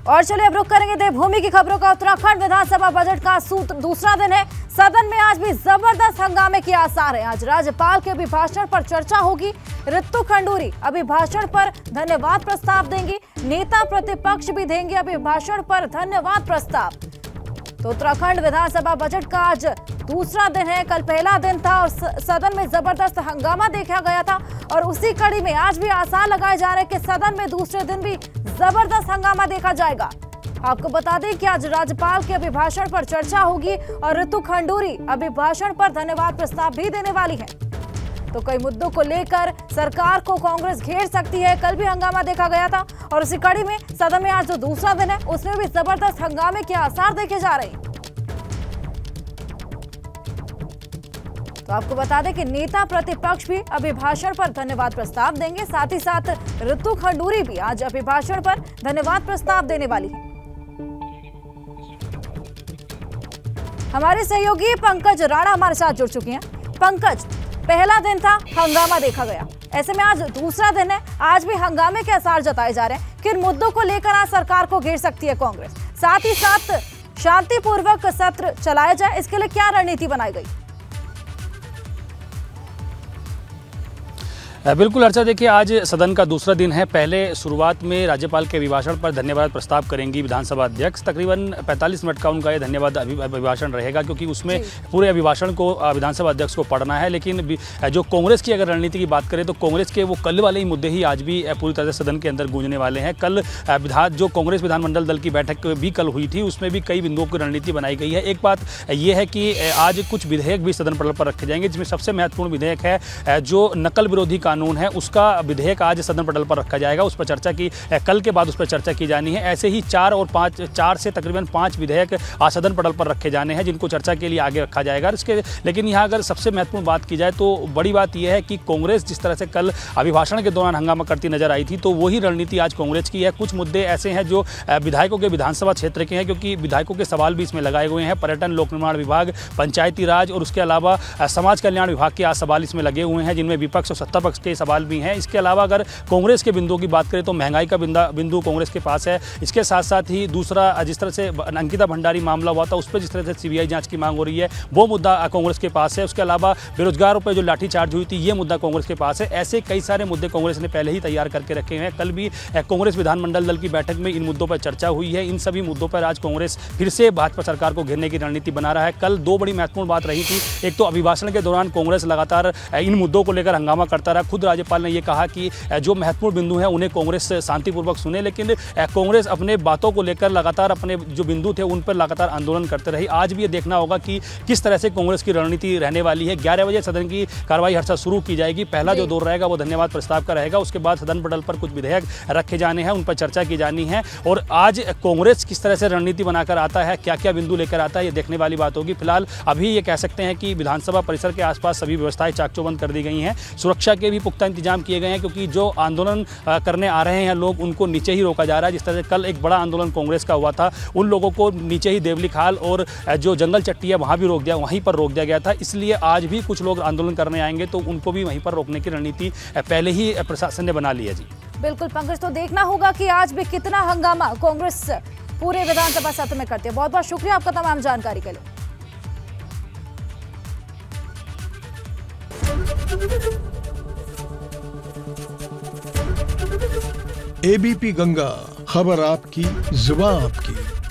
और चलिए अब रुक करेंगे देवभूमि की खबरों का। उत्तराखंड विधानसभा बजट का दूसरा दिन है। सदन में आज भी जबरदस्त हंगामे के आसार हैं। आज राज्यपाल के अभिभाषण पर चर्चा होगी। ऋतु खंडूरी अभिभाषण पर धन्यवाद प्रस्ताव देंगी। नेता प्रतिपक्ष भी देंगे अभिभाषण पर धन्यवाद प्रस्ताव। तो उत्तराखंड विधानसभा बजट का आज दूसरा दिन है। कल पहला दिन था और सदन में जबरदस्त हंगामा देखा गया था और उसी कड़ी में आज भी आसार लगाए जा रहे हैं कि सदन में दूसरे दिन भी जबरदस्त हंगामा देखा जाएगा। आपको बता दें कि आज राज्यपाल के अभिभाषण पर चर्चा होगी और ऋतु खंडूरी अभिभाषण पर धन्यवाद प्रस्ताव भी देने वाली है। तो कई मुद्दों को लेकर सरकार को कांग्रेस घेर सकती है। कल भी हंगामा देखा गया था और इसी कड़ी में सदन में आज जो दूसरा दिन है उसमें भी जबरदस्त हंगामे के आसार देखे जा रहे हैं। तो आपको बता दें कि नेता प्रतिपक्ष भी अभिभाषण पर धन्यवाद प्रस्ताव देंगे। साथ ही साथ ऋतु खंडूरी भी आज अभिभाषण पर धन्यवाद प्रस्ताव देने वाली है। हमारे सहयोगी पंकज राणा हमारे साथ जुड़ चुके हैं। पंकज, पहला दिन था, हंगामा देखा गया, ऐसे में आज दूसरा दिन है, आज भी हंगामे के आसार जताए जा रहे हैं। किन मुद्दों को लेकर आज सरकार को घेर सकती है कांग्रेस? साथ ही साथ शांतिपूर्वक सत्र चलाया जाए, इसके लिए क्या रणनीति बनाई गई? बिल्कुल अर्चा, देखिए आज सदन का दूसरा दिन है। पहले शुरुआत में राज्यपाल के अभिभाषण पर धन्यवाद प्रस्ताव करेंगी विधानसभा अध्यक्ष। तकरीबन 45 मिनट का उनका ये धन्यवाद अभिभाषण रहेगा, क्योंकि उसमें पूरे अभिभाषण को विधानसभा अध्यक्ष को पढ़ना है। लेकिन जो कांग्रेस की अगर रणनीति की बात करें तो कांग्रेस के वो कल वाले ही मुद्दे ही आज भी पूरी तरह से सदन के अंदर गूंजने वाले हैं। कल जो कांग्रेस विधानमंडल दल की बैठक भी कल हुई थी, उसमें भी कई बिंदुओं की रणनीति बनाई गई है। एक बात यह है कि आज कुछ विधेयक भी सदन पटल पर रखे जाएंगे, जिसमें सबसे महत्वपूर्ण विधेयक है जो नकल विरोधी कानून है, उसका विधेयक आज सदन पटल पर रखा जाएगा। उस पर चर्चा की कल के बाद उस पर चर्चा की जानी है। ऐसे ही 4 से तकरीबन 5 विधेयक आज सदन पटल पर रखे जाने हैं, जिनको चर्चा के लिए आगे रखा जाएगा। लेकिन यहाँ अगर सबसे महत्वपूर्ण बात की जाए तो बड़ी बात यह है कि कांग्रेस जिस तरह से कल अभिभाषण के दौरान हंगामा करती नजर आई थी, तो वही रणनीति आज कांग्रेस की है। कुछ मुद्दे ऐसे हैं जो विधायकों के विधानसभा क्षेत्र के हैं, क्योंकि विधायकों के सवाल भी इसमें लगाए हुए हैं। पर्यटन, लोक निर्माण विभाग, पंचायती राज और उसके अलावा समाज कल्याण विभाग के आज सवाल इसमें लगे हुए हैं, जिनमें विपक्ष और सत्ता पक्ष के सवाल भी हैं। इसके अलावा अगर कांग्रेस के बिंदुओं की बात करें तो महंगाई का बिंदु कांग्रेस के पास है। इसके साथ साथ ही दूसरा, जिस तरह से अंकिता भंडारी मामला हुआ था, उस पर जिस तरह से सीबीआई जांच की मांग हो रही है, वो मुद्दा कांग्रेस के पास है। उसके अलावा बेरोजगारों पर जो लाठीचार्ज हुई थी, ये मुद्दा कांग्रेस के पास है। ऐसे कई सारे मुद्दे कांग्रेस ने पहले ही तैयार करके रखे हैं। कल भी कांग्रेस विधानमंडल दल की बैठक में इन मुद्दों पर चर्चा हुई है। इन सभी मुद्दों पर आज कांग्रेस फिर से भाजपा सरकार को घेरने की रणनीति बना रहा है। कल दो बड़ी महत्वपूर्ण बात रही थी। एक तो अभिभाषण के दौरान कांग्रेस लगातार इन मुद्दों को लेकर हंगामा करता रहा। खुद राज्यपाल ने यह कहा कि जो महत्वपूर्ण बिंदु है उन्हें कांग्रेस शांतिपूर्वक सुने, लेकिन कांग्रेस अपने बातों को लेकर लगातार अपने जो बिंदु थे उन पर लगातार आंदोलन करते रही। आज भी ये देखना होगा कि किस तरह से कांग्रेस की रणनीति रहने वाली है। 11 बजे सदन की कार्रवाई हर साल शुरू की जाएगी। पहला जो दौर रहेगा वो धन्यवाद प्रस्ताव का रहेगा। उसके बाद सदन पटल पर कुछ विधेयक रखे जाने हैं, उन पर चर्चा की जानी है। और आज कांग्रेस किस तरह से रणनीति बनाकर आता है, क्या क्या बिंदु लेकर आता है, ये देखने वाली बात होगी। फिलहाल अभी ये कह सकते हैं कि विधानसभा परिसर के आसपास सभी व्यवस्थाएं चाक चौबंद कर दी गई हैं। सुरक्षा के भी पुख्ता इंतजाम किए गए हैं, क्योंकि जो आंदोलन करने आ रहे हैं लोग, उनको नीचे ही रोका जा रहा है। जिस तरह से कल एक बड़ा आंदोलन कांग्रेस का हुआ था, उन लोगों को नीचे ही देवली खाल और जो जंगल चट्टी है वहीं पर रोक दिया गया था। इसलिए आज भी कुछ लोग आंदोलन करने आएंगे तो उनको भी वहीं पर रोकने की रणनीति पहले ही प्रशासन ने बना ली है। जी बिल्कुल पंकज, तो देखना होगा कि आज भी कितना हंगामा कांग्रेस पूरे विधानसभा सत्र में करती है। बहुत बहुत शुक्रिया आपका तमाम जानकारी के लिए। एबीपी गंगा, खबर आपकी, जुबान आपकी।